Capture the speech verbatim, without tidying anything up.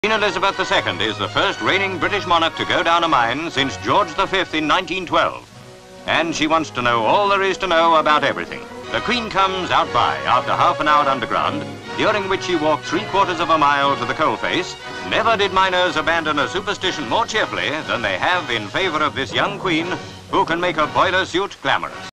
Queen Elizabeth the Second is the first reigning British monarch to go down a mine since George the Fifth in nineteen twelve. And she wants to know all there is to know about everything. The Queen comes out by after half an hour underground, during which she walked three quarters of a mile to the coalface. Never did miners abandon a superstition more cheerfully than they have in favor of this young Queen who can make a boiler suit glamorous.